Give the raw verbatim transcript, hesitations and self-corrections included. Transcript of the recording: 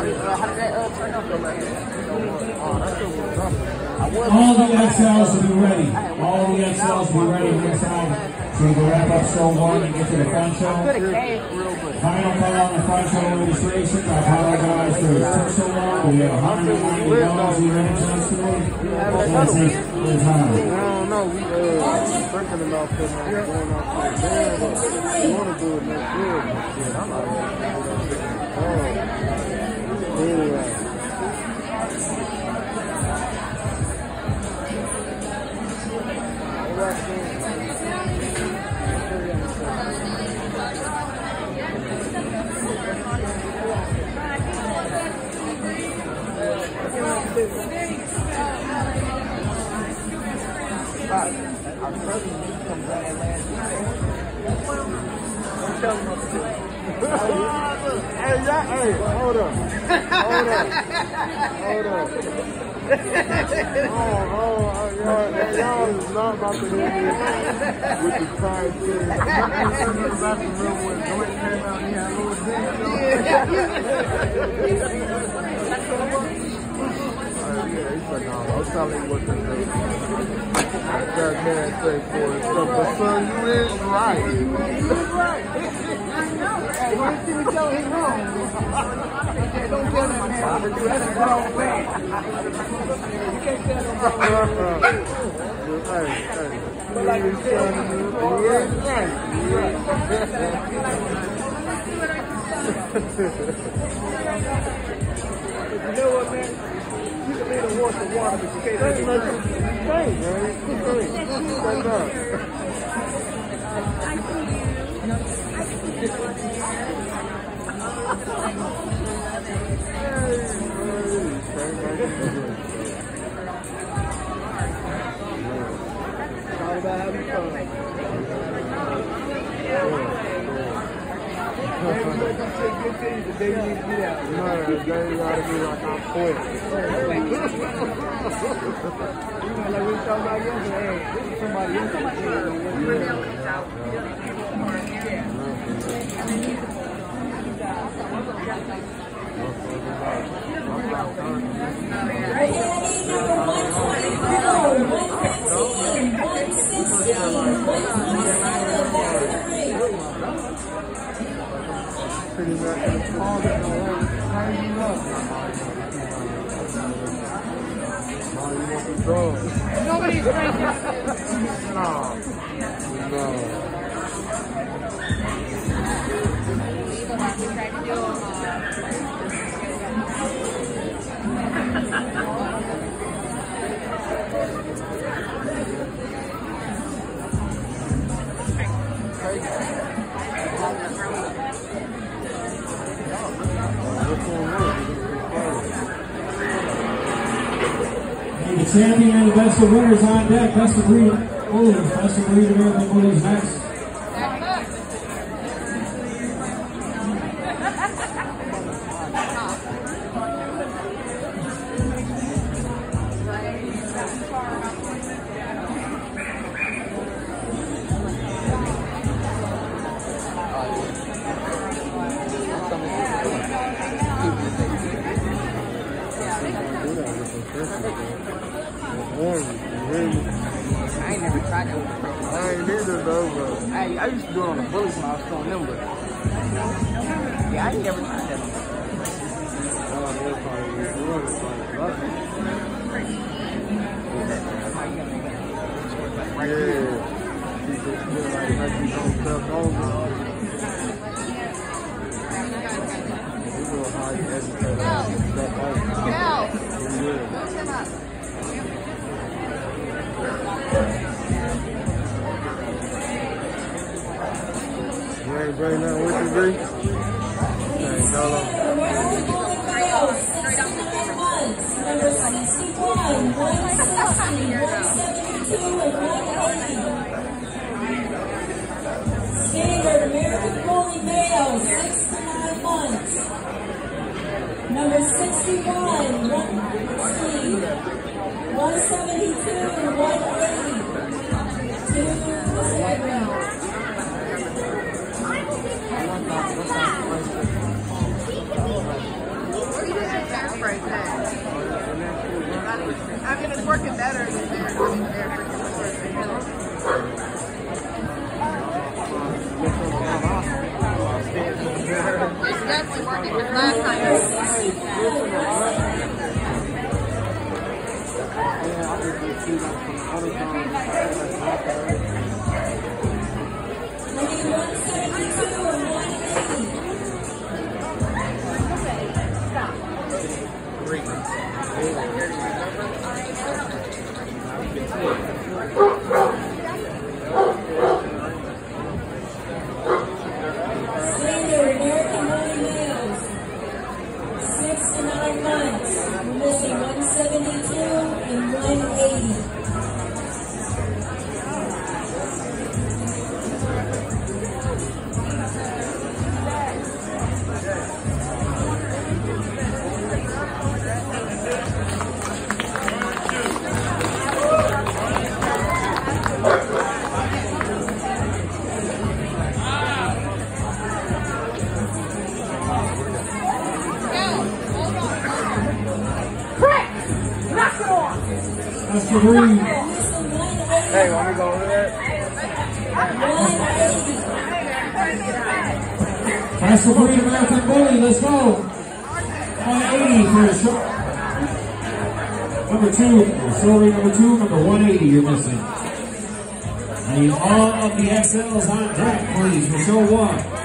All the X Ls will be ready. All the X Ls will be ready next time. So we can wrap up show one and get to the front show. Final call on the front show registration. I apologize for it took so long. We have one hundred ninety dollars we ran chance today. So let's take the time. I don't know. We uh thinking about putting on going off to the band, but we want to do it next year. Shit, I'm like, oh, yeah. Our president comes out last week. Don't tell him what to do. Hey, y'all, hey, hold up. Hold up. Hold up. Oh, oh, y'all, y'all is not about to hit me with the pride thing. I'm about to remember when Joint came out and he had a little thing. Yeah, he's like, oh, I'll tell you what to do. That man say for it. So, but son, you is right. You is right. Hey, why did you tell him wrong? Don't tell that man how to do that. That's a wrong man. You can't tell him wrong. Hey, hey. But like you said, you is right. You right. You know what, man? You can leave the horse in water, but you can't let it drink. Thanks, man. Thank God. It's all about having fun. They ain't gonna come say good things the day you need to get out. No, they ain't gotta be like I'm quit. You know, like we were talking about yesterday, this is somebody else. Pretty much all that the whole time you love. Oh, you want the drugs? Nobody's drinking. No. No. The champion and the best of winners on deck. Best of breed bullies. Best of breed American bullies next. I ain't never tried that with the pro. I ain't neither though, bro. I, I used to do it on the bullies when I was throwing them, but yeah, I ain't never tried that. Yeah. You ain't bring nothing with you, B? Hey, Dolo. Number sixty-one, one sixty, one seventy-two, and one eighty. Standard American Bully male, six to nine months. Number sixty-one, one sixty, one seventy-two, one eighty. Two seven. What are you doing? That's the green. Hey, want me to go over that? That's the green American Bully. Let's go. one eighty for the shot. Number two. Sorry, number two. Number one eighty you're missing. I need all of the X Ls on deck, please, for show one.